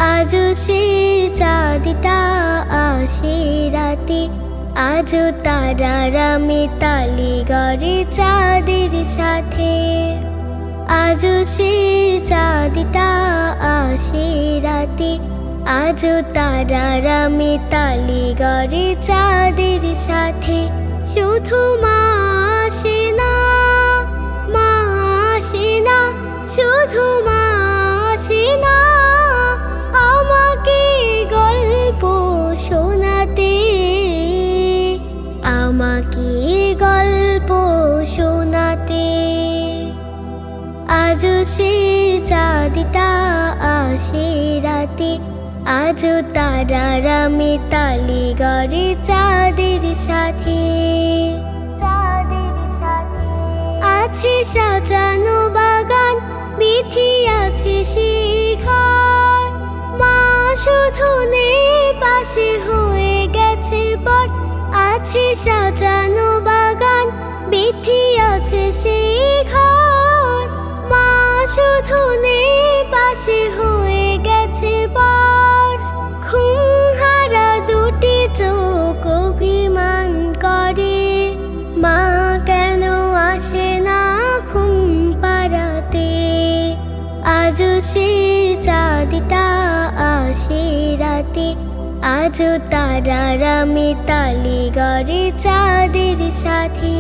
আজও সে চাঁদটা আসে রাতে, আজও তারারা মিতালি গড়ে চাঁদের সাথে। আজও সে চাঁদটা আসে রাতে, আজও তারারা মিতালি গড়ে চাঁদের সাথে। শুধু মা আসে না, মা আসে না, শুধু মা আসে না আমাকে গল্প শোনাতে, আমাকে গল্প শোনাতে। আজও সে চাঁদটা আসে রাতে, আজও তারারা মিতালি গড়ে চাঁদের সাথে। আছে সাজানো বাগান, বিথি আছে শিখর, মা শুধু নেই পাশে হয়ে গেছে পর। আছে সাজানো বাগান, বিথি আছে শিখর, মা শুধু নেই পাশে হয়ে গেছে পর। ঘুমহারা দুটি চোখ অভিমান করে, মা কেন আসে না ঘুম পাড়াতে। আজও সে চাঁদটা আসে রাতে, আজও তারারা মিতালি গড়ে চাঁদের সাথে।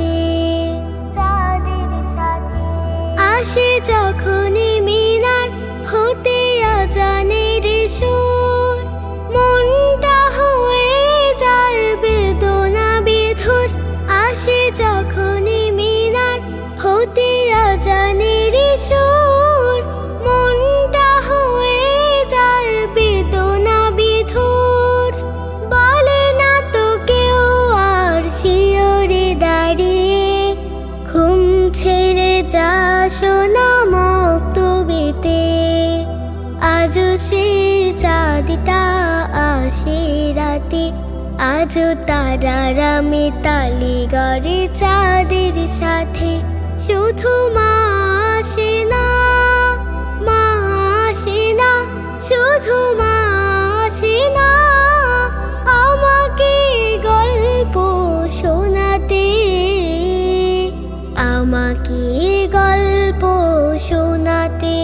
আসে যখনই মিনার হতে আজানের সুর, মনটা হয়ে যায় বেদনা বিধুর। আসে যখনই মিনার হতে আজানের সুর, মনটা হয়ে যায় বেদনা বিধুর। বলে না তো কেউ আর শিয়রে দাঁড়িয়ে, ঘুম ছেড়ে যা শোনা মক্তবেতে। আজও সে চাঁদটা আসে রাতে, আজও তারারা মিতালি গড়ে চাঁদের সাথে। শুধু মা আসে না, মা আসে না, শুধু মা আসে না আমাকে গল্প শোনাতে, আমাকে গল্প শোনাতে।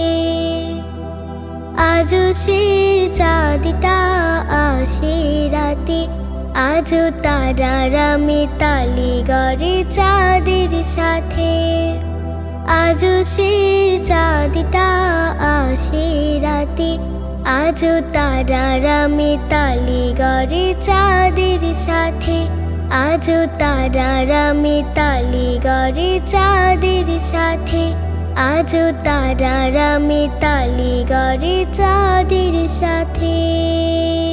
আজও সে চাঁদটা আসে রাতে, আজও তারারা মিতালি গড়ে চাঁদের সাথে। আজও সে চাঁদটা আসে রাতে, আজও তারারা মিতালি গড়ে চাঁদের সাথে। আজও তারারা মিতালি গড়ে চাঁদের সাথে। আজও তারারা মিতালি গড়ে চাঁদের সাথে।